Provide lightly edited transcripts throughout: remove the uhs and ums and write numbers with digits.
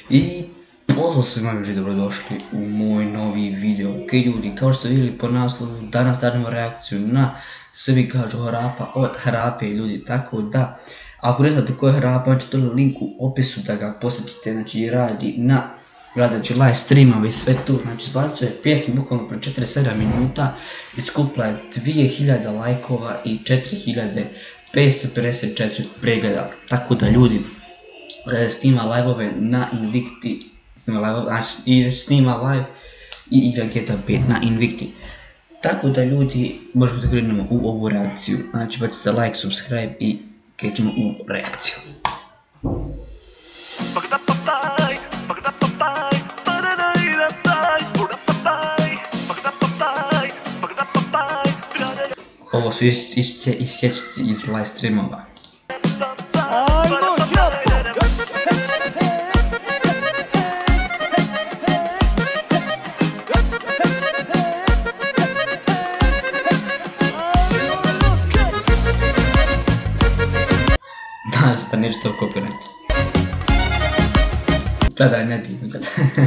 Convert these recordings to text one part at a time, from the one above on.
I pozdrav svima ljudi, dobrodošli u moj novi video. Ok ljudi, kao što ste vidjeli po naslovu, danas radimo reakciju na Svi kažu Harapa od Harape ljudi, tako da ako ne znate ko je Harapa, ćete link u opisu da ga posjetite, znači radi na live streamove i sve tu, znači izbacuje pjesmu bukvalno pre 47 minuta i skupila je 2000 lajkova i 4554 pregleda, tako da ljudi snima live-ove na Invicti, snima live i igra GTA 5 na Invicti. Tako da ljudi, možemo da krenemo u ovu reakciju, znači bacite like, subscribe i krećemo u reakciju. Ovo su isječci iz live streamova. Da neću to kopirati. Gledaj, ne ti, gledaj.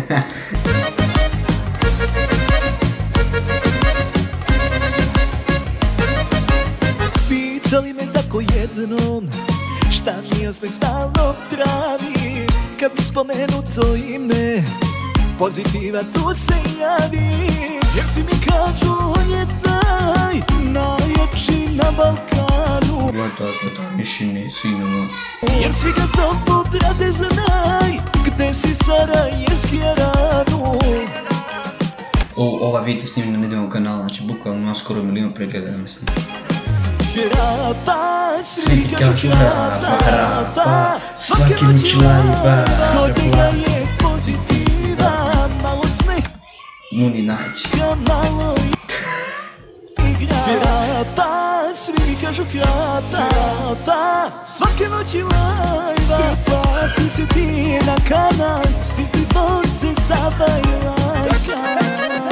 Pitali me tako jednom, šta mi osmeh stalno travi, kad mi spomenu to ime, pozitiva tu se javi. Jer svi mi kažu on je taj, najjači na Balkanu. Gledaj, mišine, sinovo. Jer svi kad zovu brate znaj, gde si sarajevski ranu. Ova video snimim na nedeljom kanalu, znači bukvalno ima skoro 1 milion pregleda, ja mislim. Harapa, svi kažu Harapa, svaki noć live-a. Kod njega je pozitiva, malo smeh, Muni naći. malo igra. Harapa, svi kažu Harapa, svake noći live-a. Prepati se ti na kanal, stisni zvonce, sada i lajka.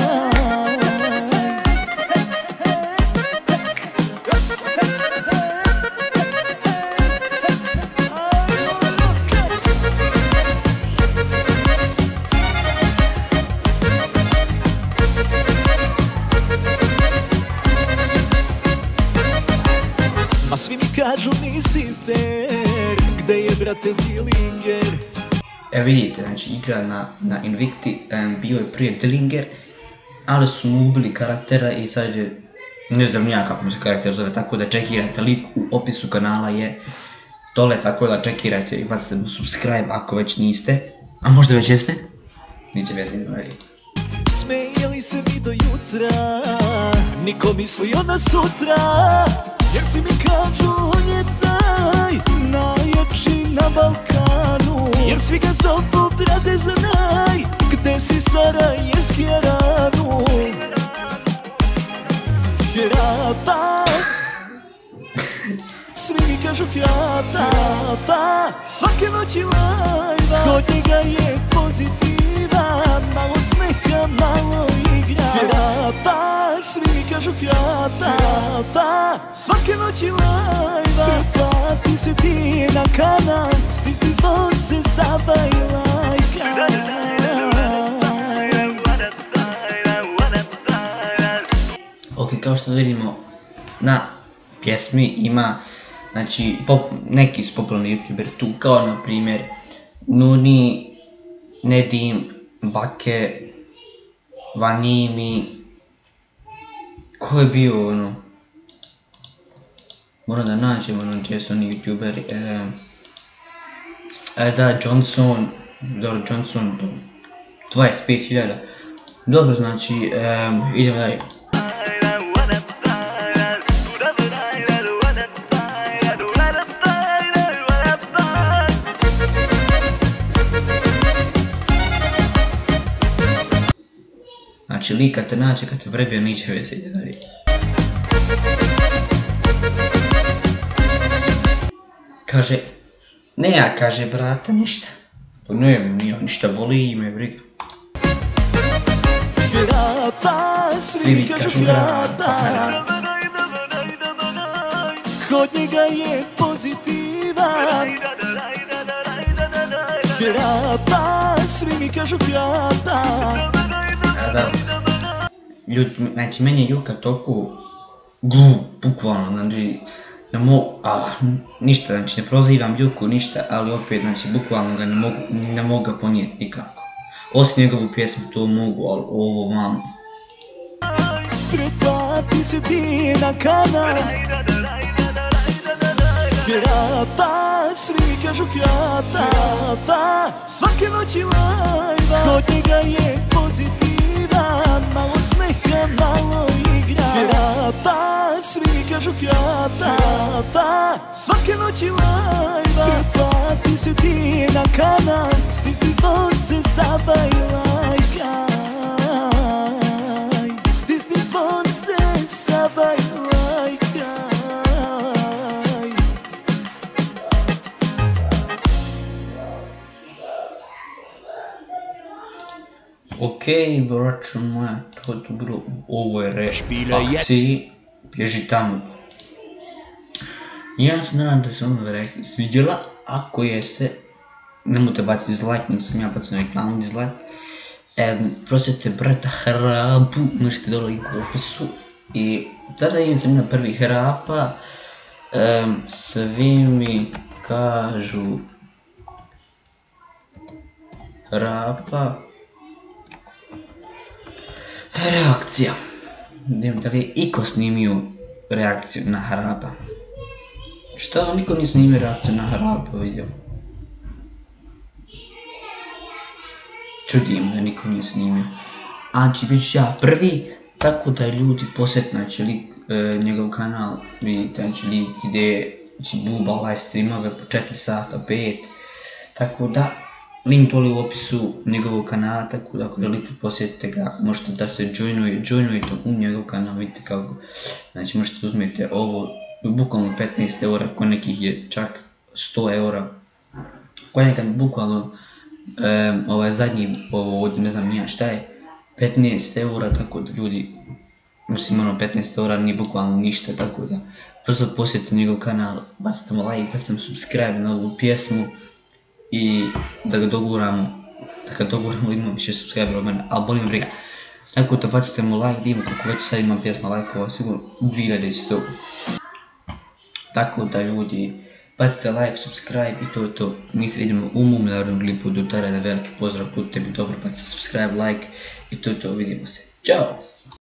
A svi mi kažu nisi fair, gde je brate Dillinger? Vidite, znači igra na Invicti, bio je prije Dillinger, ali su mu ubili karaktera i sad je, ne znam nija kako mu se karakter zove, tako da čekirajte, link u opisu kanala je dole, tako da čekirajte i bacite mu subscribe ako već niste, a možda već jeste, niće veze ne veli. Smejeli se mi do jutra, niko mislio na sutra. Jer svi mi kažu on je taj, najjači na Balkanu. Jer svi kad zovu brate znaj, gde si sarajevski ranu. Harapa, svi mi kažu Harapa, svake noći live-a. Kod njega je pozitiva, malo smeha, malo igra. Harapa, svi mi kažu Harapa, svake noći live-a. Prepati se ti na kanal, stisni zvonce, sada i lajka. Ok, kao što vidimo na pjesmi ima, znači neki su popularni youtuberi tu, kao na primjer Nuni, Nedim, Bake, Vanimi, ko je bio ono, moram da nađemo ono gdje su oni youtuberi, da, Johnson, dobro Johnson, 25.000, dobro znači, idemo dalje. Znači lik kad te nađe, kad te vrebio, niće veze ide dalje. Kaže, ne ja, kaže brata, ništa. Pa ne, nije ništa, voli ime, briga. Svi mi kažu Harapa. Kod njega je pozitivan. Hrapa, svi mi kažu hrapa. Da, ljudi, znači meni je Juka toliko glup, bukvalno, znači, ništa, znači ne prozivam Juku, ništa, ali opet, znači, bukvalno ga ne mogu ga ponijeti nikako. Osim njegovu pjesmu to mogu, ali ovo vam... Pretplati se ti na kanal. Hrapa, svi mi kažu hrapa. Svake noći lajva, kod njega je pozitivan. Malo smeha, malo igra. Hrapa, svi mi kažu hrapa. Svake noći lajva. Pretplati se ti na kanal. Stisni zvonce, zabaj lajka. Stisni zvonce, zabaj lajka. Okej, braćo moja, to je to bilo u ovoj reakciji, bježi tamo. Ja se nadam da se vam ova reakcija svidjela, ako jeste, nemojte baciti dislike, nego sam ja bacio na reklamu dislike. Prosite brata Hrapu, možete dole link u opisu. I tada imam sam na prvi Hrapa, svi mi kažu Hrapa. Reakcija. Da li je iko snimio reakciju na Hrapa? Što niko nije snimio reakciju na Hrapa, vidio? Čudim da niko nije snimio. Znači bit ću ja prvi, tako da ljudi posjeti, znači njegov kanal, vidite, znači lik gdje će buba live streamove po 4 sata, 5. Tako da, link dole u opisu njegovog kanala, tako da ako želite posjetite ga, možete da se joinujete u njegov kanal, vidite kako, znači možete uzmete ovo, bukvalno 15 eura, kod nekih je čak 100 eura, kod nekad bukvalno, ovaj zadnji, ovo ovdje ne znam nija šta je, 15 eura, tako da ljudi, mislim ono 15 eura nije bukvalno ništa, tako da brzo posjetite njegov kanal, bacite mu like, bacite mu subscribe na ovu pjesmu, i da ga doguramo, imamo više subscribera od mene, ali boli me briga. Tako da bacite mu like, da imamo kako već sad imam pjesma lajkova, sigurno 2100. Tako da ljudi, bacite like, subscribe i to je to. Mi se vidimo u mom narednom klipu, do tada da veliki pozdrav, budite mi dobro, bacite subscribe, like i to je to, vidimo se. Ćao!